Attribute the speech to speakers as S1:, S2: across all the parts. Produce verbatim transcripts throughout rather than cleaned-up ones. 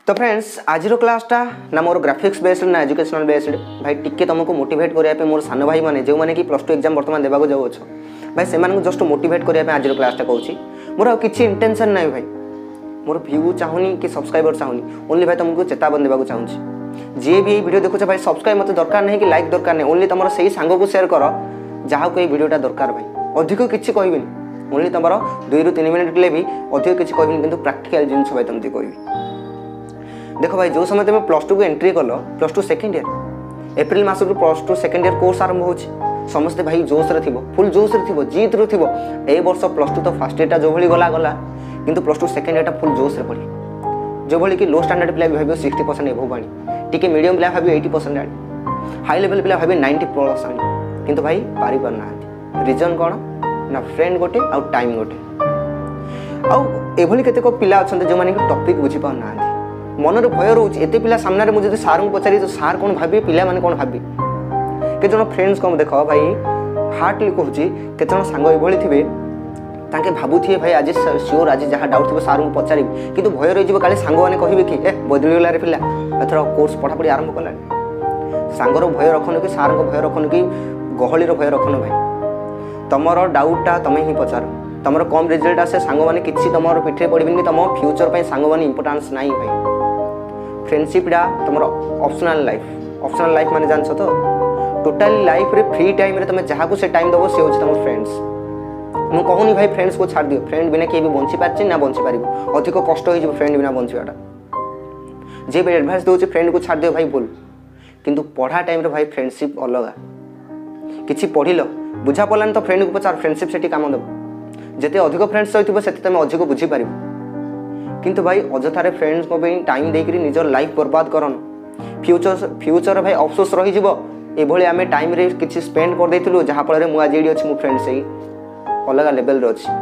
S1: तो फ्रेंड्स आज क्लासटा ना मोर ग्राफिक्स बेस्ड ना एजुकेशनल बेस्ड भाई टिके तुमको मोटिवेट करने मोर सान भाई मैंने जो मैंने कि प्लस टू एग्जाम बर्तमान देवाक जाऊ भाई से जस्ट मोटिवेट करने आज क्लासटा कहूँ मोर आ किसी इंटेंशन ना भाई मोर व्यू चाहूनी कि सब्सक्राइबर चाहूनी ओनली भाई तुमको चेतावनी देवाक चाहूँगी जी भी वीडियो देखुचे भाई सब्सक्राइब मत दरकार नहीं कि लाइक दरकार नहीं ओनली तुम से सांग को शेयर कर जहाँ को वीडियोटा दरकार भाई अधिक किसी कहबी ओनली तुम दुई रु तीन मिनट भी अधिक किसी कहबी कि प्राक्टिकल जिन भाई तुमको कहबी देख भाई जो समय तुम प्लस टू को एंट्री कल plus two second year April मस plus two second year course आरंभ हो समस्ते भाई जोश रे थी फुल जोश रे थी जीत रू थी ए वर्ष प्लस टू तो फास्ट इयरटा जो भाई गला गला किंतु प्लस टू सेकेंड इयरटा फुल जोश रे पड़ी जो भाई कि लो स्टैंडर्ड पिला भाव सिक्सटी परसेंट एभव आनी टी मीडियम पिला भाव एटी परसेंट आनी हाई लेवल पिला भाव नाइंटी प्लस आनी किंतु भाई पारि पार ना रिजन कौन ना फ्रेंड गोटे आउ टाइम गोटे आउ एभली केतेक पिला अछन्ते जो माने कि टॉपिक बुझी पाउ ना मनरे भय रोच एते पिला सामने मुझे सार को पचारि तो सार कौन भावी पिला माने कौन भावी के जन फ्रेंड्स को देख भाई हार्टली कहूँ के सांग ये थे ताके भावुए भाई आज सियोर आज जहाँ डाउट थी सार को पचारि कि भय रही काले सांग मैंने कहे कि ए बदलीगला रे पिला एथर कोर्स पढ़ापढ़ी आरंभ कला सांगर भय रखन कि सार भय रखन कि गहली भय रखन भाई तुमर डाउटा तुम ही पचार तुम कम रिजल्ट आसे सांग मैंने किसी तुम पिठे पड़े तुम फ्यूचर पर सांग मैंने इंपोर्टान्स ना भाई फ्रेंडशिपटा तुम ऑप्शनल लाइफ ऑप्शनल लाइफ माने जान तो टोटाली लाइफ रे फ्री टाइम रे तुम जहाँ को से टाइम दबो से होची तुम फ्रेंड्स मु कहूनी भाई फ्रेंड्स को छाड़ दियो फ्रेंड बिना किए भी बंची पारछि ना बंची पारिबो अधिक कष्ट हो फ्रेंड बिना बंचवाटा जे भी एडवाइस दोचे फ्रेंड को छाड़ दियो भाई बोल किंतु पढ़ा टाइम रे भाई फ्रेंडशिप अलग किछि पढ़िल बुझा पड़लान तो फ्रेंड को पचार फ्रेंडशिप सेठी काम दब जेते अधिक फ्रेंड्स रहिथिबो सेते तुम अधिक बुझी पारिबो किंतु भाई अजथारे फ्रेंड्स को भी टाइम देकरी निजर लाइफ बर्बाद करन फ्यूचर फ्यूचर भाई अफसोस रही जीवो एभली आमे टाइम रे किछि स्पेंड कर देथिलु जहाँ फल मु आज एडी अछि मु फ्रेंड से अलग लेवल रे अछि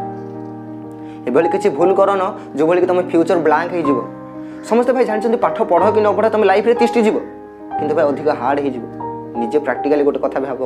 S1: एभली किछि भूल करन जो भली तुम फ्यूचर ब्लैंक हे जीवो समस्त भाई जानछन पाठ पढ़ कि न पढ़ तुम लाइफ रे तिष्टि जीवो किंतु भाई अधिक हार्ड हे जीवो निजे प्रैक्टिकली गोटे कथा भाबो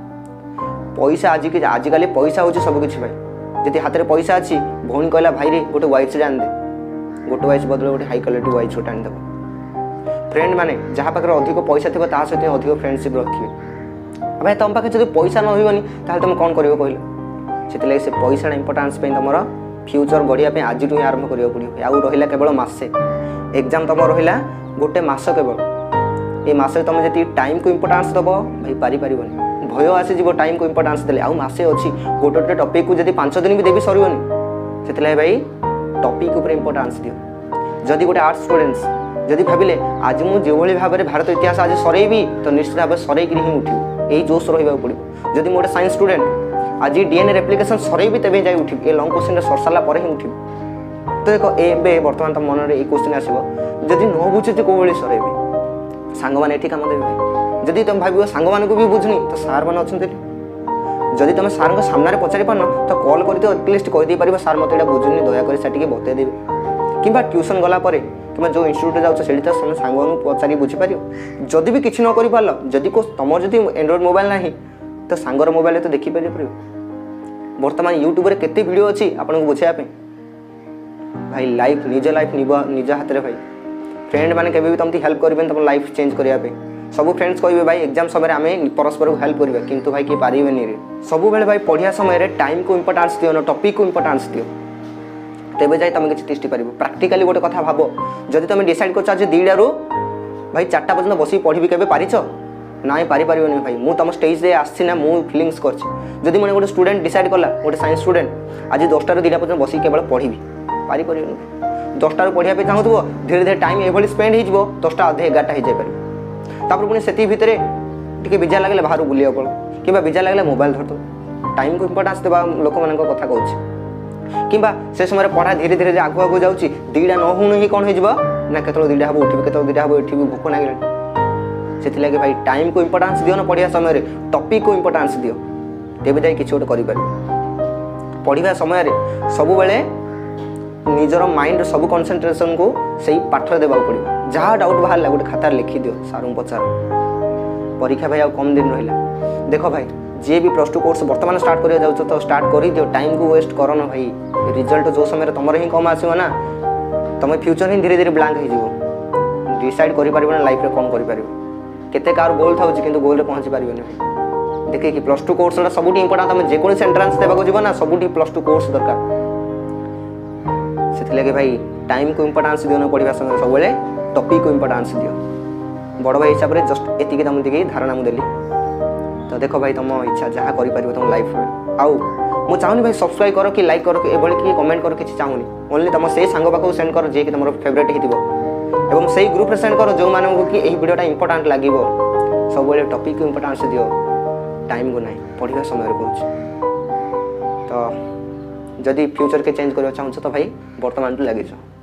S1: पैसा आज के आजिकल पैसा होछि सब किछि भाई जति हाथ रे पैसा अछि भौणी कहला भाई रे गोटे वाइच जान दे गोटे वाइच बदले गोटे हाई क्वालिटी वाइच छोटा आनी देव फ्रेंड माने जहाँ पाखे अधिक पैसा थी ता सहित अधिक फ्रेंडशिप रखिए भाई तुम पाखे जब पैसा नहनी ताहले तुम कौन कर कहल से पैसा इंपोर्टान्स तुम फ्यूचर गढ़िया आज ही आरंभ करा पड़ो आउ रहा केवल मसे एग्जाम तुम रहा गोटे मस केवल ये मस तुम जी टाइम को इंपोर्टान्स दब भाई पारि पारिबनी भय आसीज टाइम को इंपोर्टान्स देले आउ मसे अच्छी गोटे गोटे टॉपिक को जब पांच दिन भी देवी सरबनी से भाई टॉपिक ऊपर इंपोर्टान्स दियो जदि गोटे आर्ट्स स्टूडेंट्स जदि भाविले आज मुझे भाव में भारत इतिहास आज सरईबी तो निश्चित भाव सरईकि ही उठिब यही जोश रहा पड़ो जदि गोटे साइंस स्टूडेंट आज डीएनए रेप्लिकेशन सरईबी तेज जाए उठिब ए लंग क्वेश्चन सर सारा पर ही उठिब तो देख ए बर्तमान तुम मन में ये क्वेश्चन आसो जदि न बुझे कौ भाई सरईबी सांग मैंने ये काम देवे भाई जदि तुम भाव सांग मान भी बुझुनी तो सार मैंने अच्छा जदि तुम सार को सामने पचारि पारन तो कॉल कर एटलिस्ट कहीदे पार सार मत ये बुझुनी दयाकोरी से बतई देवे कि ट्यूशन गला कि जो इन्स्टिट्यूट जाऊँ से तुम सांग पचारि बुझीपार जदि भी किसी न कर पार जदि तुम जदि एंड्रॉइड मोबाइल ना तो सांगर मोबाइल तो देखिपार पड़ो बर्तमान यूट्यूब रे केते वीडियो अच्छी आपको बुझापी भाई लाइफ निज लाइफ निज हाथ में भाई फ्रेंड मैंने केवे भी तुमको हेल्प करेंगे तुम लाइफ चेंज करने सब फ्रेंड्स कहे भाई एग्जाम समय आम परस्पर को हेल्प करेंगे किंतु भाई किए पारे सब बेले भाई पढ़िया समय टाइम को इंपोर्टान्स दियो ना टॉपिक को इंपोर्टान्स दियो तेज जाए तुम किसी तिष्टि पार प्राक्टिकली गोटे कथा भाव जदि तुम डिसाइड कर दुईटा रू भाई चार्टा पर्यटन बस पढ़ी के पारिछ ना पारि पार भाई मुझे तुम स्टेज रे आसी मुझे फिलिंग्स कर मैंने गोटे स्टूडेंट डिसाइड कला गोटे साइंस स्टूडेंट आज दसटा दुईटा पर्यटन बस केवल पढ़ी पारि पार दसटा पढ़ाई चाहूँ धीरे धीरे टाइम ये स्पेंड हो दसटा अधे एगारटा हो जाए तापर पुणी से भितर टे विजा लगे बाहर बुलिया पड़ कि विजा लगे मोबाइल धरद टाइम को इंपोर्टान्स देवा लोक मान कथा कहूँ कि से समय पढ़ा धीरे धीरे आगु आगु जाऊँगी दुईटा न हूँ ही कौन हो केत दुईटा हम उठी केत दुईटा हम उठी भोक लगे से लगे भाई टाइम को इंपोर्टान्स दियो ना पढ़िया समय टॉपिक को इंपोर्टान्स दियो तेज जाए किसी गोटे कर पढ़ा समय सब बेले निजर माइंड सब कॉन्सेंट्रेशन को सही पाठ देवा पड़ो जहाँ डाउट बाहर गोटे खातार लिखि दियो सार पचार परीक्षा भाई कम दिन रहा देख भाई जी भी प्लस टू कोर्स बर्तमान स्टार्ट कर जाऊँ तो स्टार्ट कर दियो टाइम को वेस्ट करन भाई रिजल्ट जो समय तुम ही कम आसो ना तुम फ्यूचर ही धीरे धीरे ब्लैंक हो डिसाइड करिपारिबो ना लाइफ रे कोन करिपारिबो केते कार गोल थाउची किंतु गोल रे पहुंची पारिबोनी भाई देखि कि प्लस टू कोर्स ला सबुटी इंपोर्टेंट तमे जे कोन एंट्रेंस देबाको जीवो ना सबुटी प्लस टू कोर्स दरकार सेथिले के भाई टाइम को इंपोर्टेंस दियो ना पढिबा समय सब बेले टॉपिक को इंपोर्टेंस दियो बड़ भाई हिसाब रे जस्ट एतिकी तम दिकी धारणा मु देली तो देखो भाई तुम इच्छा जहाँ करिपारिबो तुम लाइफ में आउ मु चाहूनी भाई सब्सक्राइब करो कि लाइक करो कि एबोली कि कमेंट करो किछि चाहूनी ओनली तुम से सांग पाखो सेंड करो जे कि तुम फेवरेट हिथिबो एवं सही ग्रुप रे सेंड करो जो मानू कि एही वीडियोटा इंपोर्टेंट लागिवो सब बेले टॉपिक को इंपोर्टेंस दियो टाइम को नहीं पढ़िबा समय रे कहूछ तो जदि फ्यूचर के चेंज करियो चाहूछ तो भाई वर्तमान तो लागि जाओ।